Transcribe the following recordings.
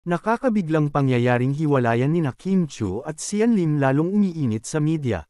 Nakakabiglang pangyayaring hiwalayan nina Kim Chiu at Sian Lim lalong umiinit sa media.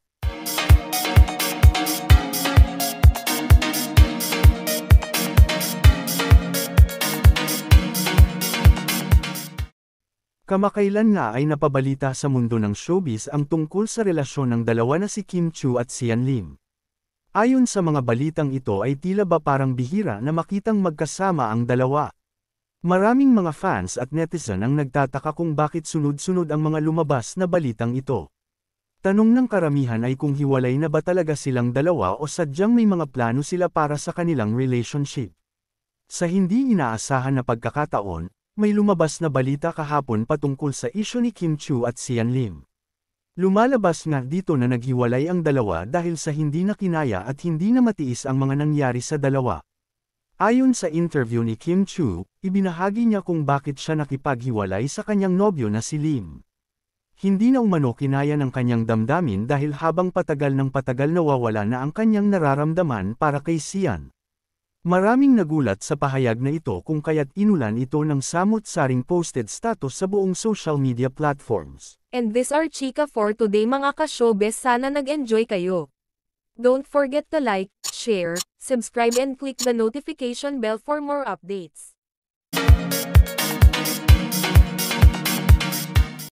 Kamakailan nga ay napabalita sa mundo ng showbiz ang tungkol sa relasyon ng dalawa na si Kim Chiu at Sian Lim. Ayon sa mga balitang ito ay tila ba parang bihira na makitang magkasama ang dalawa. Maraming mga fans at netizen ang nagtataka kung bakit sunod-sunod ang mga lumabas na balitang ito. Tanong ng karamihan ay kung hiwalay na ba talaga silang dalawa o sadyang may mga plano sila para sa kanilang relationship. Sa hindi inaasahan na pagkakataon, may lumabas na balita kahapon patungkol sa isyu ni Kim Chiu at Sian Lim. Lumalabas nga dito na naghiwalay ang dalawa dahil sa hindi na kinaya at hindi na matiis ang mga nangyari sa dalawa. Ayon sa interview ni Kim Chiu, ibinahagi niya kung bakit siya nakipaghiwalay sa kanyang nobyo na si Lim. Hindi na umano kinaya ng kanyang damdamin dahil habang patagal ng patagal nawawala na ang kanyang nararamdaman para kay Sian. Maraming nagulat sa pahayag na ito kung kaya't inulan ito ng samut-saring posted status sa buong social media platforms. And this are chika for today mga ka-showbiz, sana nag-enjoy kayo. Don't forget to like, share, subscribe and click the notification bell for more updates.